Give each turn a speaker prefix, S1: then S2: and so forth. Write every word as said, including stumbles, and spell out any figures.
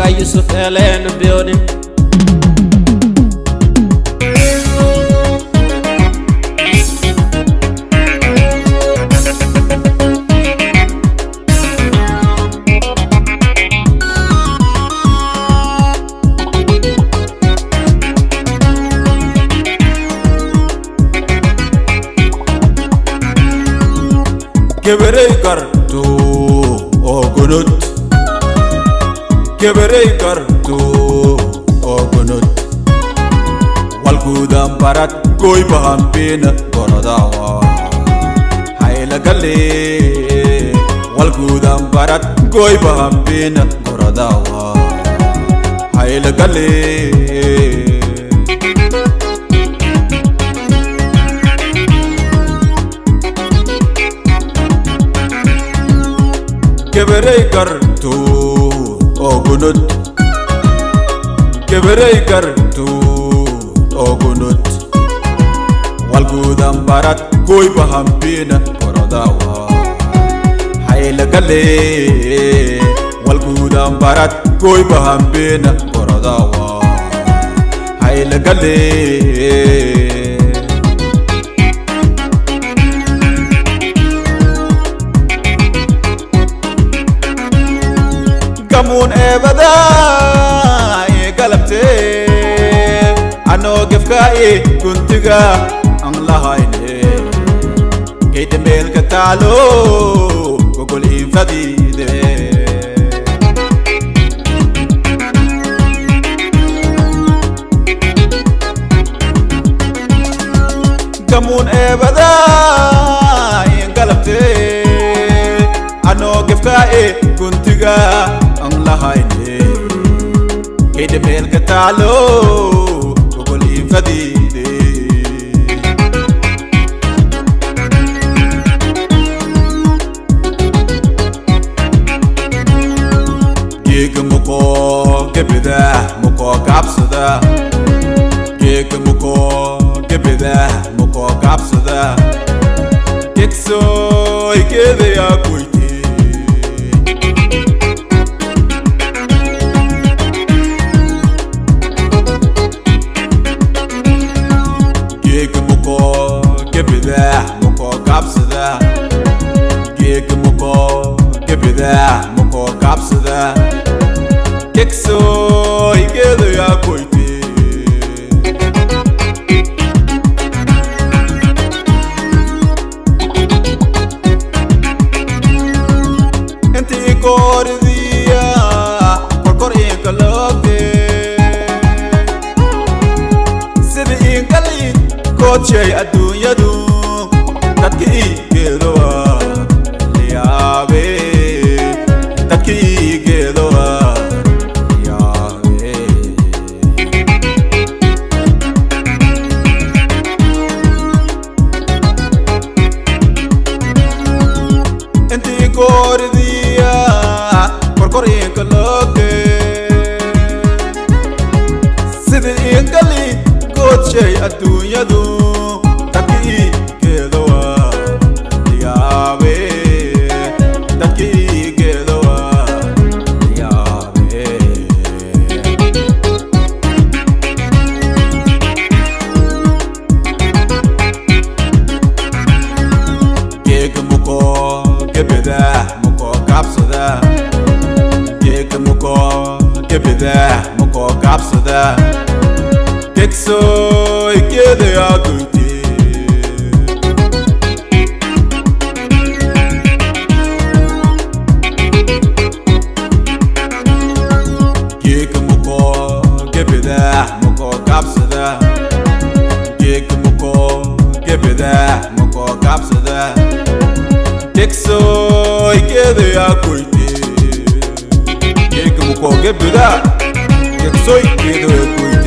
S1: by Yusuf Elayow in the building.
S2: Geberey kartu ogunut, Geberey kartu ogunut. Walgudam barat goy bahampina goradawa. Hayla galle, walgudam barat goy bahampina goradawa. Hayla galle. Geberey kartu ogunut, Geberey kartu ogunut. Walgudam barat goy bahampina goradawa. Hayla galle, walgudam barat goy bahampina goradawa. Hayla galle. Kamun ebada e galabte ano gifka e kuntiga ang lahayne kayte mel katalo gogol infadide Kamun ebada e galabte ano gifka e kuntiga LAHANKII كيد ميل كتالو وقولي فديدي جيك مكو كبدا مكو كابسدا جيك مكو كبدا مكو كابسدا كيكسو يكيدي يا كويتي Moko kapsada, gig moko gebida, moko kapsada. Kekso igede ya koiti. Enti kordiya, korkor inkalogde. Sidi inkali koche adunya du. COTKII CADAAW liabe COTKII CADAAW liabe enti kordiya korkor inkalogde sidi inkali koche adunya du COTKII Gebeda moko kapsada, gig moko gebeda moko kapsada. Kekso ikede ya kuiti. Gig moko gebeda moko kapsada, gig moko gebeda moko kapsada. Kekso ikede ya kuiti. Kek muko gebeda, kekso ikede ya kuiti.